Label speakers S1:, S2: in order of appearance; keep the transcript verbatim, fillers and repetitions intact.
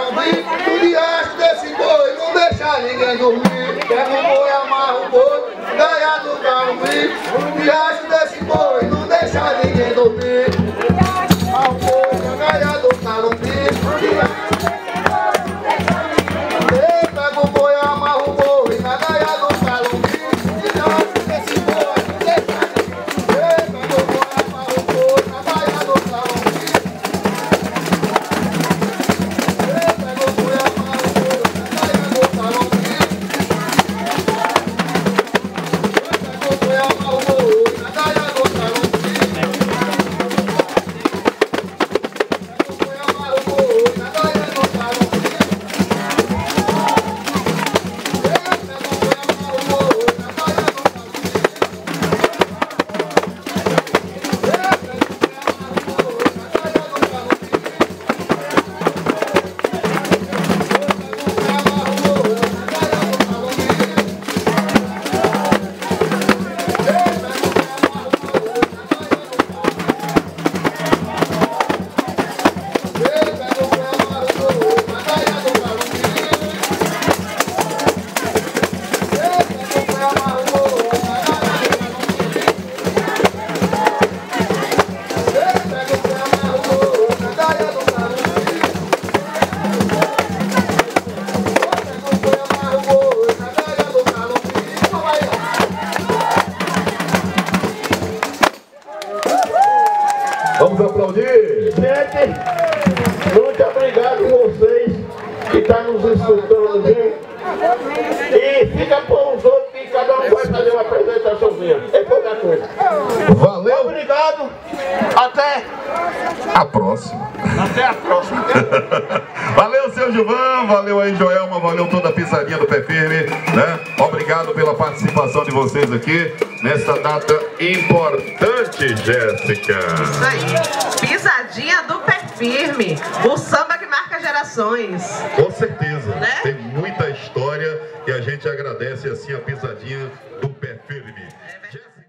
S1: calumbi, no diacho desse boi, não deixa ninguém dormir. Pega o boi, amarra o boi, gaia do calumbi, no diacho desse boi, não deixa ninguém dormir. Amarra o boi, a gaia do calumbi, no diacho desse boi, não deixa ninguém dormir. Pega o boi, amarra o boi, na gaia do calumbi, no diacho desse boi, não deixa ninguém dormir. Pega o boi, amarra o boi, na gaia do calumbi.
S2: Vamos aplaudir! Gente, muito obrigado a vocês que estão nos escutando, viu? E fica por os outros que cada um vai fazer uma apresentaçãozinha. É pouca coisa.
S3: Valeu!
S2: Obrigado! Até
S3: a próxima!
S2: Até a próxima!
S3: Valeu, seu Gilvan, valeu aí, Joelma, valeu toda a pisadinha do Pé Firme, né? Obrigado pela participação de vocês aqui nesta data importante, Jéssica.
S4: Isso aí, pisadinha do Pé Firme, o samba que marca gerações.
S3: Com certeza,
S4: Né?
S3: Tem muita história e a gente agradece assim a pisadinha do Pé Firme.
S4: É verdade.